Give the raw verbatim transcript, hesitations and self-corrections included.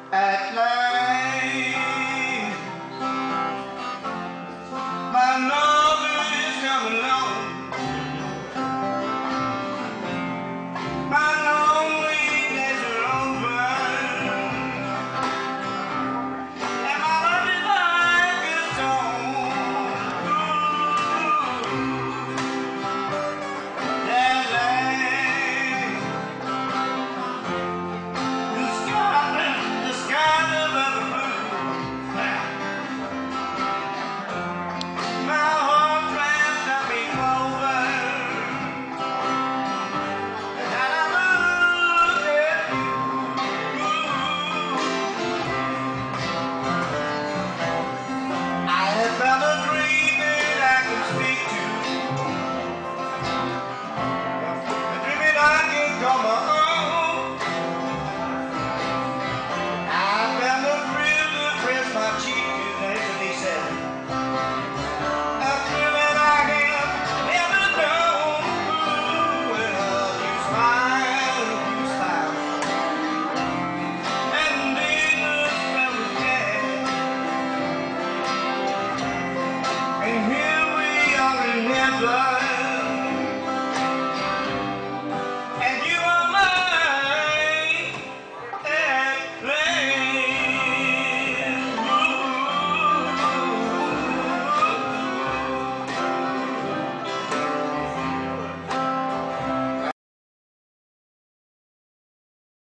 At last, my lover is coming home. My lonely days are over, and my love is like a stone. At last, the sky, the sky above the blue. My heart drowns up me clover, and I look at you. I have found a dream that I can speak to, a dream that I can call my own. I found a thrill to press my cheek to days, and he said, a thrill that I have never known. Ooh, and uh, you smile, you smile, and then the spell was dead. And here we are in heaven.